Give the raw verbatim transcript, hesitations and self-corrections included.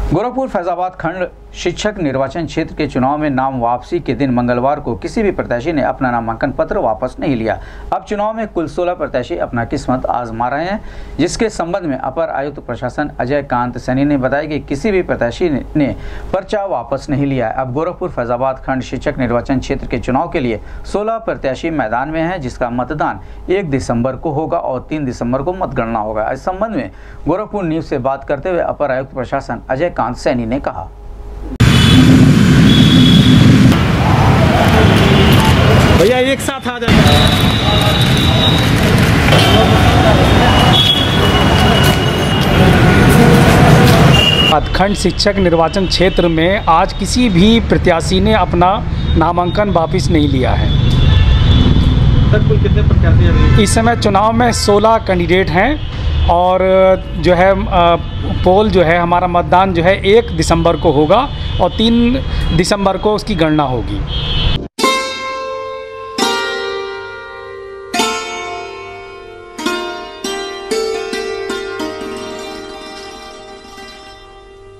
गोरखपुर फैजाबाद खंड शिक्षक निर्वाचन क्षेत्र के चुनाव में नाम वापसी के दिन मंगलवार को किसी भी प्रत्याशी ने अपना नामांकन पत्र वापस नहीं लिया। अब चुनाव में कुल सोलह प्रत्याशी अपना किस्मत आजमा रहे हैं, जिसके संबंध में अपर आयुक्त प्रशासन अजय कांत सैनी ने बताया कि किसी भी प्रत्याशी ने पर्चा वापस नहीं लिया है। अब गोरखपुर फैजाबाद खंड शिक्षक निर्वाचन क्षेत्र के चुनाव के लिए सोलह प्रत्याशी मैदान में हैं, जिसका मतदान एक दिसंबर को होगा और तीन दिसंबर को मतगणना होगा। इस संबंध में गोरखपुर न्यूज से बात करते हुए अपर आयुक्त प्रशासन अजय कांत सैनी ने कहा, भैया एक साथ आ जाए। खंड शिक्षक निर्वाचन क्षेत्र में आज किसी भी प्रत्याशी ने अपना नामांकन वापस नहीं लिया है। सर कुल कितने प्रत्याशी हैं? इस समय चुनाव में सोलह कैंडिडेट हैं और जो है पोल जो है हमारा मतदान जो है एक दिसंबर को होगा और तीन दिसंबर को उसकी गणना होगी।